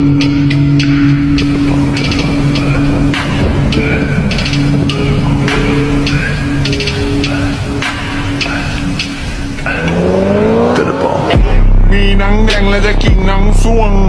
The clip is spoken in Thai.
มีหนังแดงและจะกินหนังส่วง